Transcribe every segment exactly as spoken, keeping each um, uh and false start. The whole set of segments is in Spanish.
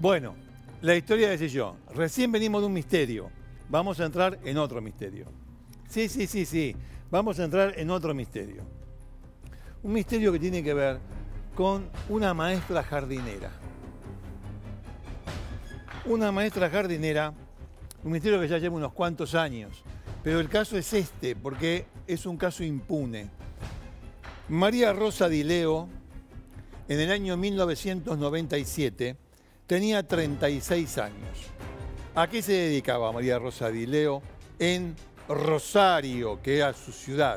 Bueno, la historia de yo. Recién venimos de un misterio. Vamos a entrar en otro misterio. Sí, sí, sí, sí. Vamos a entrar en otro misterio. Un misterio que tiene que ver con una maestra jardinera. Una maestra jardinera, un misterio que ya lleva unos cuantos años. Pero el caso es este, porque es un caso impune. María Rosa Di Leo, en el año mil novecientos noventa y siete, tenía treinta y seis años. ¿A qué se dedicaba María Rosa Di Leo en Rosario, que era su ciudad?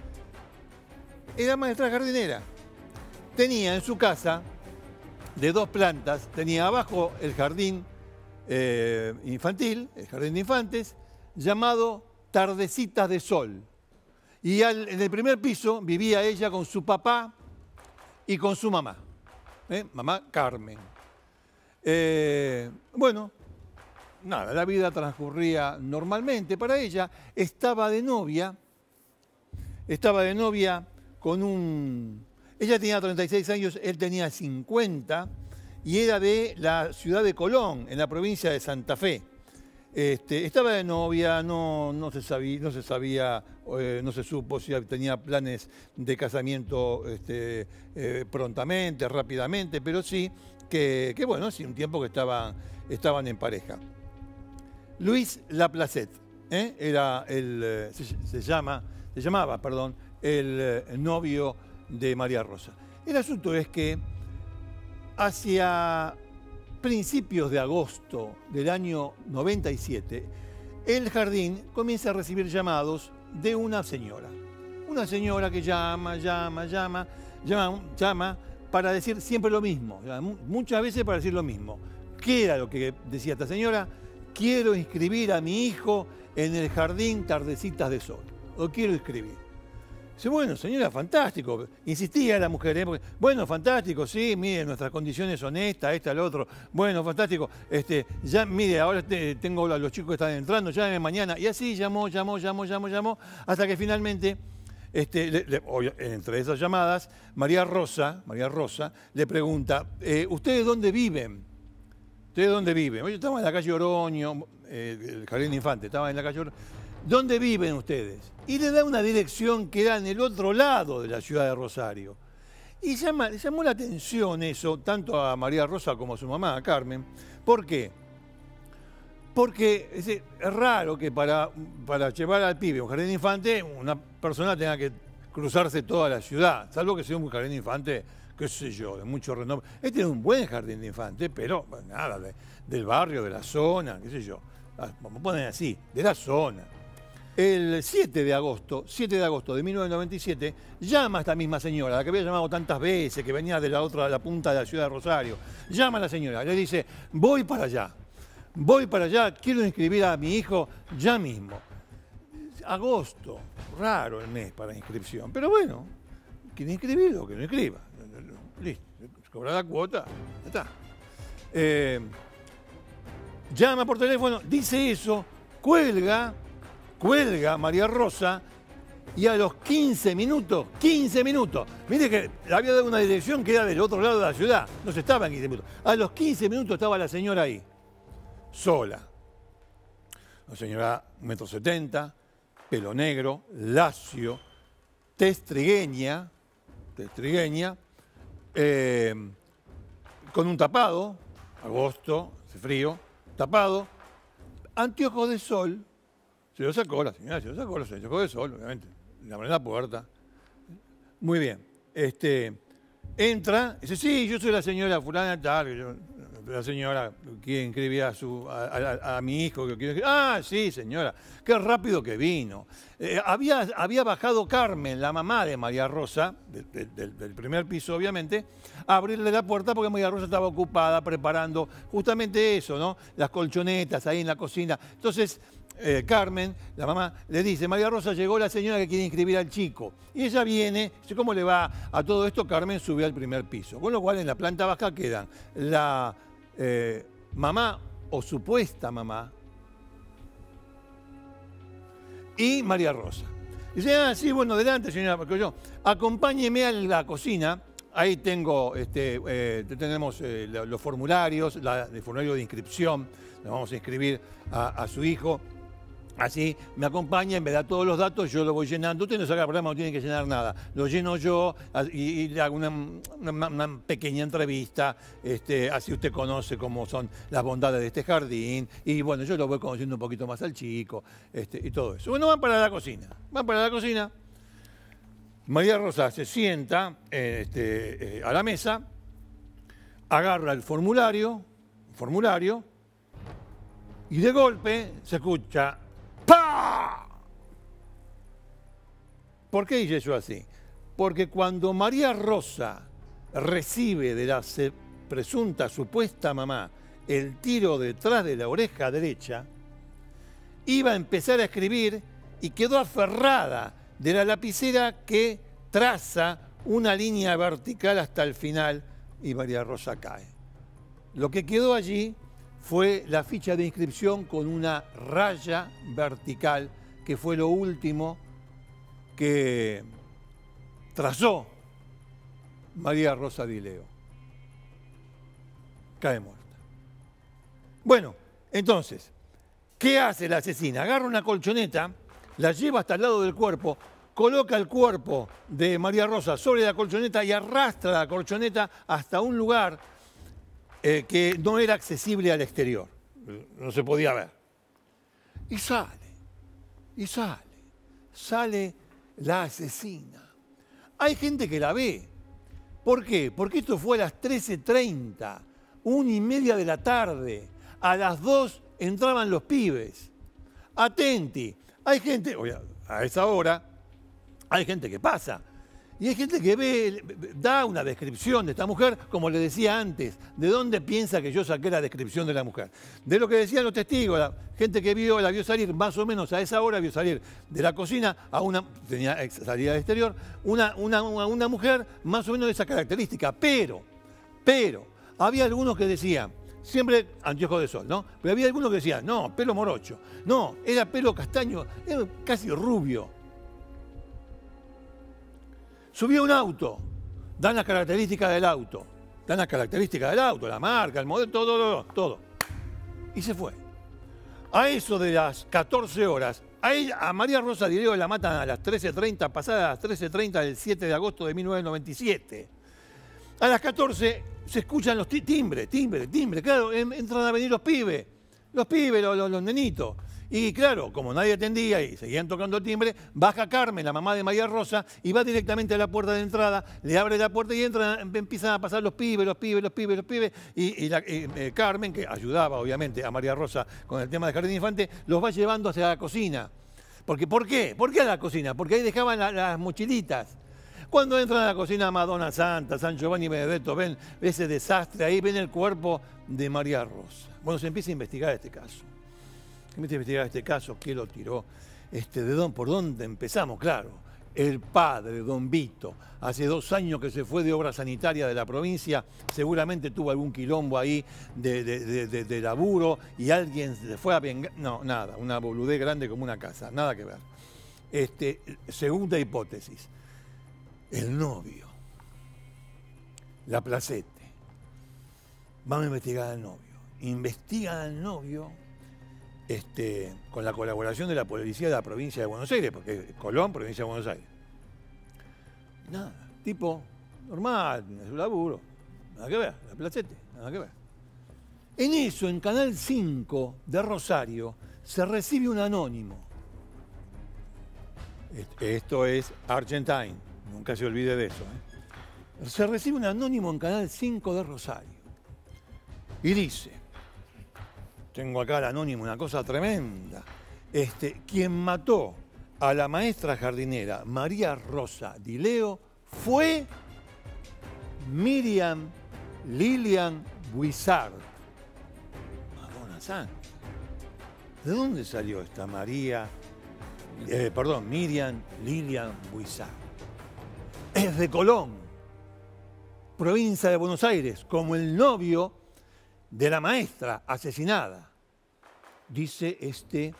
Era maestra jardinera. Tenía en su casa, de dos plantas, tenía abajo el jardín eh, infantil, el jardín de infantes, llamado Tardecitas de Sol. Y al, en el primer piso vivía ella con su papá y con su mamá, ¿eh? Mamá Carmen. Eh, bueno, nada, la vida transcurría normalmente para ella. Estaba de novia, estaba de novia con un... Ella tenía treinta y seis años, él tenía cincuenta, y era de la ciudad de Colón, en la provincia de Santa Fe. Este, estaba de novia, no, no se sabía, no se, sabía eh, no se supo si tenía planes de casamiento este, eh, prontamente, rápidamente, pero sí que, que bueno, sí, un tiempo que estaban, estaban en pareja. Luis Laplacet, ¿eh? era el, se, se, llama, se llamaba, perdón, el, el novio de María Rosa. El asunto es que hacia principios de agosto del año noventa y siete, el jardín comienza a recibir llamados de una señora. Una señora que llama, llama, llama, llama, llama para decir siempre lo mismo, muchas veces para decir lo mismo. ¿Qué era lo que decía esta señora? Quiero inscribir a mi hijo en el jardín Tardecitas de Sol. Lo quiero inscribir. Dice, bueno, señora, fantástico. Insistía la mujer, ¿eh? Porque, bueno, fantástico, sí, mire, nuestras condiciones son esta, esta, lo otro. Bueno, fantástico. Este, ya, mire, ahora te, tengo a los chicos que están entrando, llámeme mañana. Y así llamó, llamó, llamó, llamó, llamó, hasta que finalmente, este, le, le, entre esas llamadas, María Rosa, María Rosa le pregunta, eh, ¿ustedes dónde viven? ¿Ustedes dónde viven? Yo estaba en la calle Oroño, eh, el jardín de infantes, estaba en la calle Oroño. ¿Dónde viven ustedes? Y le da una dirección que era en el otro lado de la ciudad de Rosario. Y llama, llamó la atención eso, tanto a María Rosa como a su mamá, a Carmen. ¿Por qué? Porque es, es raro que para, para llevar al pibe a un jardín de infante, una persona tenga que cruzarse toda la ciudad, salvo que sea un jardín de infante, qué sé yo, de mucho renombre. Este es un buen jardín de infante, pero nada, de, del barrio, de la zona, qué sé yo. Vamos a poner así, de la zona. El siete de agosto, siete de agosto de mil novecientos noventa y siete, llama a esta misma señora, la que había llamado tantas veces, que venía de la otra, de la punta de la ciudad de Rosario. Llama a la señora, le dice, voy para allá, voy para allá, quiero inscribir a mi hijo ya mismo. Agosto, raro el mes para inscripción, pero bueno, quiere inscribirlo, que lo inscriba. Listo, cobra la cuota, ya está. Eh, llama por teléfono, dice eso, cuelga, Cuelga María Rosa y a los quince minutos, quince minutos, mire que le había dado una dirección que era del otro lado de la ciudad, no se estaba en quince minutos. A los quince minutos estaba la señora ahí, sola. La señora, un metro setenta, pelo negro, lacio, tez trigueña, tez trigueña, eh, con un tapado, agosto, hace frío, tapado, anteojos de sol. Se lo sacó la señora, se lo sacó, se lo sacó de sol, obviamente. Le abrió la puerta. Muy bien. Este, entra, dice, sí, yo soy la señora fulana tal, yo, la señora que inscribía a, su, a, a, a mi hijo. Que quiere, ah, sí, señora, qué rápido que vino. Eh, había, había bajado Carmen, la mamá de María Rosa, de, de, de, del primer piso, obviamente, a abrirle la puerta porque María Rosa estaba ocupada preparando justamente eso, ¿no? Las colchonetas ahí en la cocina. Entonces, Eh, Carmen, la mamá, le dice, María Rosa, llegó la señora que quiere inscribir al chico. Y ella viene, dice, ¿cómo le va a todo esto? Carmen subió al primer piso. Con lo cual en la planta baja quedan la eh, mamá o supuesta mamá y María Rosa. Dice, ah, sí, bueno, adelante, señora, porque yo, acompáñeme a la cocina ahí tengo, este, eh, tenemos eh, los formularios, la, el formulario de inscripción, le vamos a inscribir a, a su hijo. Así me acompaña, me da todos los datos, yo lo voy llenando. Usted no se haga problema, no tiene que llenar nada. Lo lleno yo y, y le hago una, una, una pequeña entrevista. Este, así usted conoce cómo son las bondades de este jardín. Y bueno, yo lo voy conociendo un poquito más al chico este, y todo eso. Bueno, van para la cocina. Van para la cocina. María Rosa se sienta este, eh, a la mesa, agarra el formulario, formulario y de golpe se escucha ¡pah! ¿Por qué hice yo así? Porque cuando María Rosa recibe de la presunta supuesta mamá el tiro detrás de la oreja derecha, iba a empezar a escribir y quedó aferrada de la lapicera que traza una línea vertical hasta el final y María Rosa cae. Lo que quedó allí fue la ficha de inscripción con una raya vertical, que fue lo último que trazó María Rosa Di Leo. Cae muerta. Bueno, entonces, ¿qué hace la asesina? Agarra una colchoneta, la lleva hasta el lado del cuerpo, coloca el cuerpo de María Rosa sobre la colchoneta y arrastra la colchoneta hasta un lugar eh, que no era accesible al exterior. No se podía ver. Y sale, y sale, sale la asesina. Hay gente que la ve. ¿Por qué? Porque esto fue a las trece treinta, una y media de la tarde. A las dos entraban los pibes. Atenti. Hay gente, a esa hora, hay gente que pasa. Y hay gente que ve, da una descripción de esta mujer, como le decía antes. ¿De dónde piensa que yo saqué la descripción de la mujer? De lo que decían los testigos, la gente que vio, la vio salir, más o menos a esa hora, vio salir de la cocina a una, tenía salida al exterior, una, una, una, una mujer más o menos de esa característica. Pero, pero, había algunos que decían, siempre anteojos de sol, ¿no? Pero había algunos que decían, no, pelo morocho. No, era pelo castaño, era casi rubio. Subió un auto, dan las características del auto, dan las características del auto, la marca, el modelo, todo, todo, todo. Y se fue. A eso de las catorce horas, a, ella, a María Rosa Di Leo la matan a las trece treinta, pasadas las trece treinta del siete de agosto de mil novecientos noventa y siete. A las catorce se escuchan los timbres, timbres, timbres, claro, entran a venir los pibes, los pibes, los, los, los nenitos. Y claro, como nadie atendía y seguían tocando el timbre, baja Carmen, la mamá de María Rosa, y va directamente a la puerta de entrada, le abre la puerta y entran, empiezan a pasar los pibes, los pibes, los pibes, los pibes, y, y, la, y eh, Carmen, que ayudaba obviamente a María Rosa con el tema del jardín infante, los va llevando hacia la cocina. Porque, ¿por qué? ¿Por qué a la cocina? Porque ahí dejaban la, las mochilitas. Cuando entran a la cocina Madonna Santa, San Giovanni Benedetto, ven ese desastre, ahí ven el cuerpo de María Rosa. Bueno, se empieza a investigar este caso. Se empieza a investigar este caso, ¿qué lo tiró? Este, ¿de dónde, ¿Por dónde empezamos? Claro, el padre, don Vito, hace dos años que se fue de obra sanitaria de la provincia, seguramente tuvo algún quilombo ahí de, de, de, de, de laburo y alguien se fue a vengar. No, nada, una boludez grande como una casa, nada que ver. Este, segunda hipótesis. El novio, la placete. Vamos a investigar al novio. Investigan al novio este, con la colaboración de la policía de la provincia de Buenos Aires, porque Colón, provincia de Buenos Aires. Nada, tipo normal, en su laburo. Nada que ver, la placete, nada que ver. En eso, en Canal cinco de Rosario, se recibe un anónimo. Esto es Argentine. Nunca se olvide de eso. ¿eh? Se recibe un anónimo en Canal cinco de Rosario. Y dice, tengo acá el anónimo, una cosa tremenda. Este, quien mató a la maestra jardinera María Rosa Di Leo fue Miriam Lilian Buissard. Madonna Santa. ¿De dónde salió esta María? Eh, perdón, Miriam Lilian Buissard. Es de Colón, provincia de Buenos Aires, como el novio de la maestra asesinada, dice este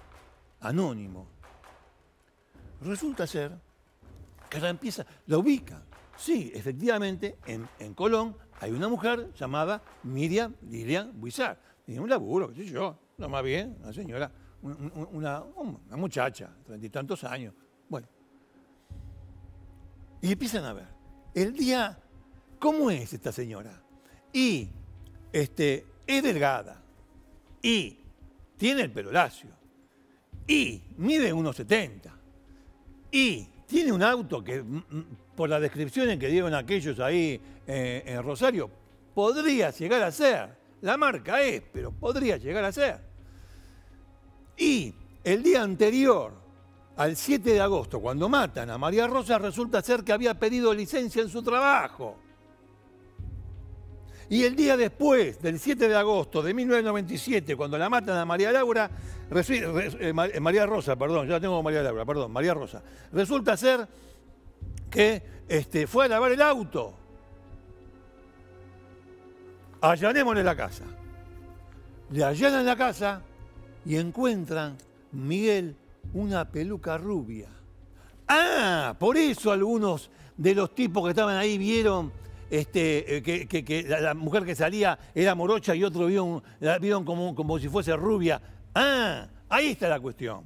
anónimo. Resulta ser que la empieza, la ubica, Sí, efectivamente, en, en Colón hay una mujer llamada Miriam Lilian Buizar. Tiene un laburo, qué sé yo, no más bien, una señora, un- una, una muchacha, treinta y tantos años. Bueno. Y empiezan a ver. El día, ¿cómo es esta señora? Y este, es delgada. Y tiene el pelo lacio. Y mide uno setenta. Y tiene un auto que, mm, mm, por las descripciones que dieron aquellos ahí eh, en Rosario, podría llegar a ser. La marca es, pero podría llegar a ser. Y el día anterior, al siete de agosto, cuando matan a María Rosa, resulta ser que había pedido licencia en su trabajo. Y el día después, del siete de agosto de mil novecientos noventa y siete, cuando la matan a María Laura, resu- res- eh, Ma- eh, María Rosa, perdón, ya la tengo María Laura, perdón, María Rosa, resulta ser que este, fue a lavar el auto. Allanémosle la casa. Le allanan la casa y encuentran, Miguel, una peluca rubia. Ah, por eso algunos de los tipos que estaban ahí vieron este, eh, que, que- que la, la mujer que salía era morocha y otro vieron, la vieron como, como si fuese rubia. Ah, ahí está la cuestión.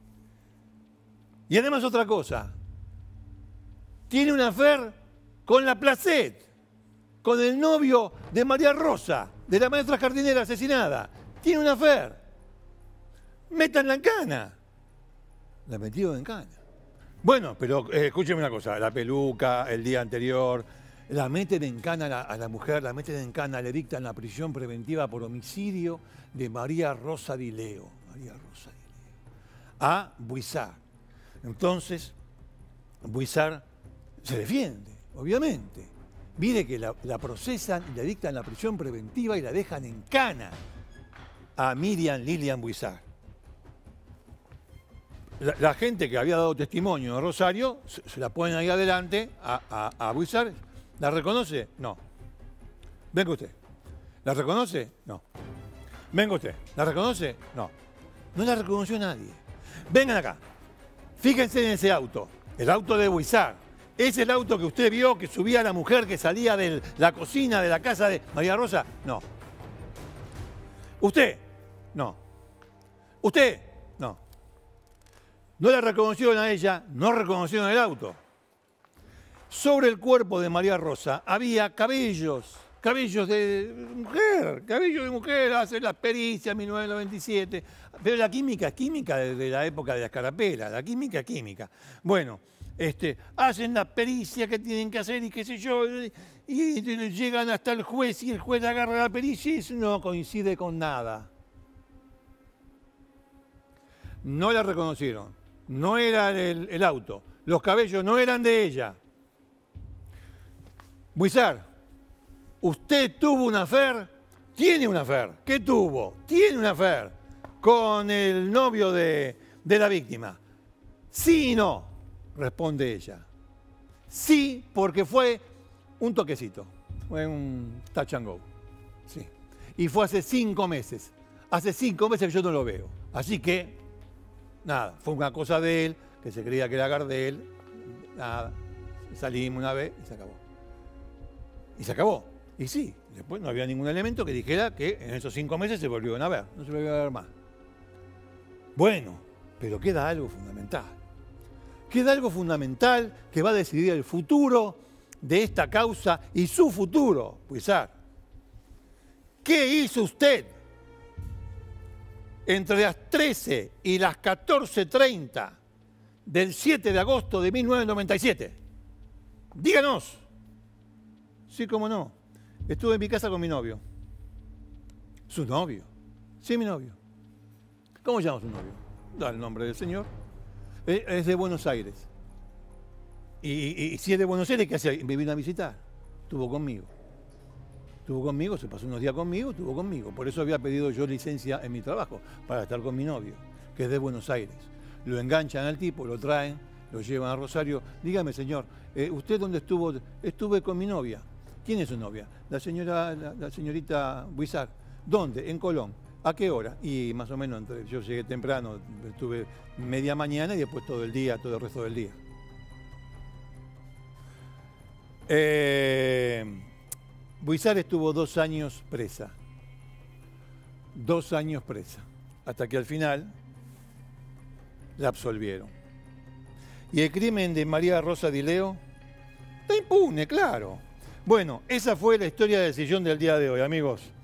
Y además otra cosa, tiene una affair con la Placet, con el novio de María Rosa, de la maestra jardinera asesinada. Tiene una affair. Métanla en cana. La metió en cana. Bueno, pero eh, escúcheme una cosa, la peluca, el día anterior, la meten en cana a la, a la mujer, la meten en cana, le dictan la prisión preventiva por homicidio de María Rosa Di Leo. María Rosa Di Leo. A Buizar. Entonces, Buizar se defiende, obviamente. Mire que la, la procesan y le dictan la prisión preventiva y la dejan en cana a Miriam Lilian Buizar. La, la gente que había dado testimonio en Rosario se, se la ponen ahí adelante a, a, a Buizar. ¿La reconoce? No. Venga usted. ¿La reconoce? No. Venga usted. ¿La reconoce? No. No la reconoció nadie. Vengan acá. Fíjense en ese auto. El auto de Buizar. ¿Es el auto que usted vio que subía la mujer que salía de la cocina de la casa de María Rosa? No. ¿Usted? No. ¿Usted? No. No la reconocieron a ella, no reconocieron el auto. Sobre el cuerpo de María Rosa había cabellos, cabellos de mujer, cabellos de mujer, hace las pericias, mil novecientos noventa y siete. Pero la química es química desde la época de la escarapela, la química es química. Bueno, este, hacen la pericia que tienen que hacer y qué sé yo, y, y llegan hasta el juez y el juez agarra la pericia y eso no coincide con nada. No la reconocieron, no era el, el auto, los cabellos no eran de ella. Buizar, usted tuvo una affair, tiene una affair. ¿Qué tuvo? Tiene una affair con el novio de, de la víctima. Sí y no, responde ella. Sí, porque fue un toquecito, fue un touch and go. Sí. Y fue hace cinco meses. Hace cinco meses que yo no lo veo. Así que, nada, fue una cosa de él, que se creía que era Gardel. Nada, salimos una vez y se acabó. Y se acabó. Y sí, después no había ningún elemento que dijera que en esos cinco meses se volvieron a ver. No se volvieron a ver más. Bueno, pero queda algo fundamental. Queda algo fundamental que va a decidir el futuro de esta causa y su futuro, Buizar. ¿Qué hizo usted entre las trece y las catorce treinta del siete de agosto de mil novecientos noventa y siete? Díganos. Sí, cómo no. Estuve en mi casa con mi novio. ¿Su novio? Sí, mi novio. ¿Cómo llama su novio? Da el nombre del señor. Eh, Es de Buenos Aires. Y, y, y si es de Buenos Aires, ¿qué hace? Me vino a visitar. Estuvo conmigo. Estuvo conmigo, se pasó unos días conmigo, estuvo conmigo. Por eso había pedido yo licencia en mi trabajo, para estar con mi novio, que es de Buenos Aires. Lo enganchan al tipo, lo traen, lo llevan a Rosario. Dígame, señor, eh, ¿usted dónde estuvo? Estuve con mi novia. ¿Quién es su novia? La señora, la, la señorita Buizar. ¿Dónde? En Colón. ¿A qué hora? Y más o menos, entre, yo llegué temprano, estuve media mañana y después todo el día, todo el resto del día. Eh, Buizar estuvo dos años presa. Dos años presa. Hasta que al final la absolvieron. Y el crimen de María Rosa Di Leo está impune, claro. Bueno, esa fue la historia del sillón del día de hoy, amigos.